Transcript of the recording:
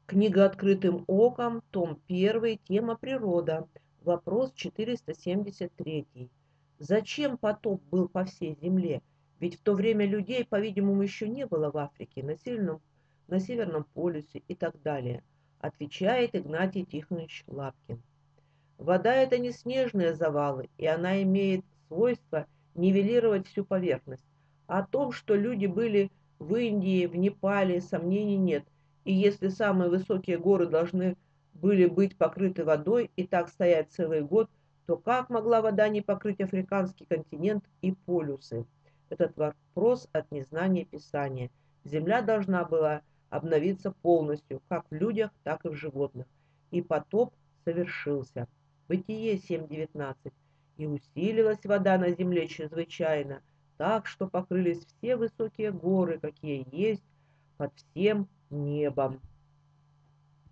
Книга «Открытым оком», том 1, тема «Природа». Вопрос 473. Зачем потоп был по всей земле? Ведь в то время людей, по-видимому, еще не было в Африке, на Северном полюсе и так далее, отвечает Игнатий Тихонович Лапкин. Вода – это не снежные завалы, и она имеет свойство нивелировать всю поверхность. О том, что люди были в Индии, в Непале, сомнений нет. И если самые высокие горы должны были быть покрыты водой и так стоять целый год, то как могла вода не покрыть африканский континент и полюсы? Этот вопрос от незнания Писания. Земля должна была обновиться полностью, как в людях, так и в животных. И потоп совершился. Бытие 7:19. И усилилась вода на земле чрезвычайно, так что покрылись все высокие горы, какие есть под всем небом.